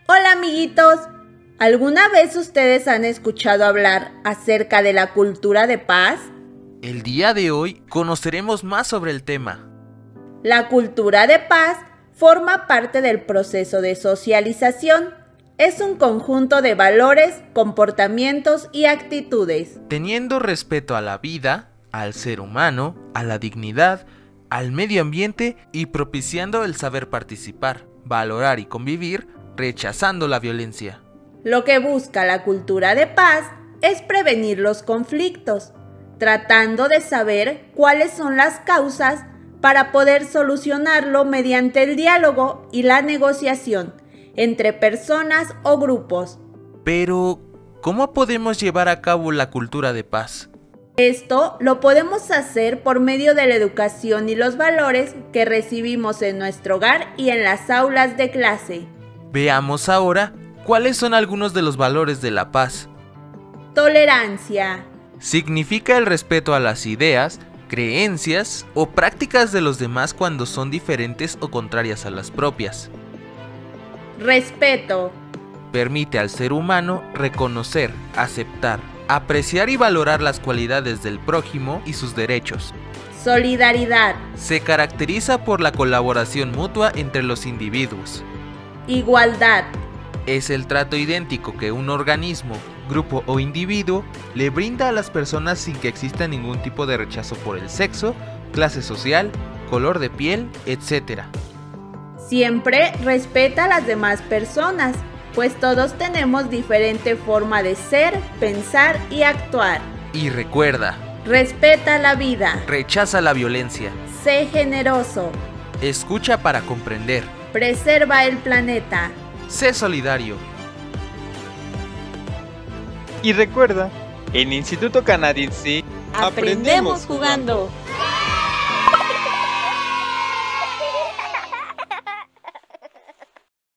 Hola amiguitos, ¿alguna vez ustedes han escuchado hablar acerca de la cultura de paz? El día de hoy conoceremos más sobre el tema. La cultura de paz forma parte del proceso de socialización. Es un conjunto de valores, comportamientos y actitudes. Teniendo respeto a la vida, al ser humano, a la dignidad, al medio ambiente y propiciando el saber participar, valorar y convivir, rechazando la violencia. Lo que busca la cultura de paz es prevenir los conflictos, tratando de saber cuáles son las causas para poder solucionarlo mediante el diálogo y la negociación entre personas o grupos. Pero, ¿cómo podemos llevar a cabo la cultura de paz? Esto lo podemos hacer por medio de la educación y los valores que recibimos en nuestro hogar y en las aulas de clase. Veamos ahora cuáles son algunos de los valores de la paz. Tolerancia. Significa el respeto a las ideas, creencias o prácticas de los demás cuando son diferentes o contrarias a las propias. Respeto. Permite al ser humano reconocer, aceptar, apreciar y valorar las cualidades del prójimo y sus derechos. Solidaridad. Se caracteriza por la colaboración mutua entre los individuos. Igualdad. Es el trato idéntico que un organismo, grupo o individuo le brinda a las personas sin que exista ningún tipo de rechazo por el sexo, clase social, color de piel, etc. Siempre respeta a las demás personas, pues todos tenemos diferente forma de ser, pensar y actuar. Y recuerda, respeta la vida, rechaza la violencia, sé generoso, escucha para comprender, preserva el planeta, sé solidario. Y recuerda, en Instituto Canadiense aprendemos jugando.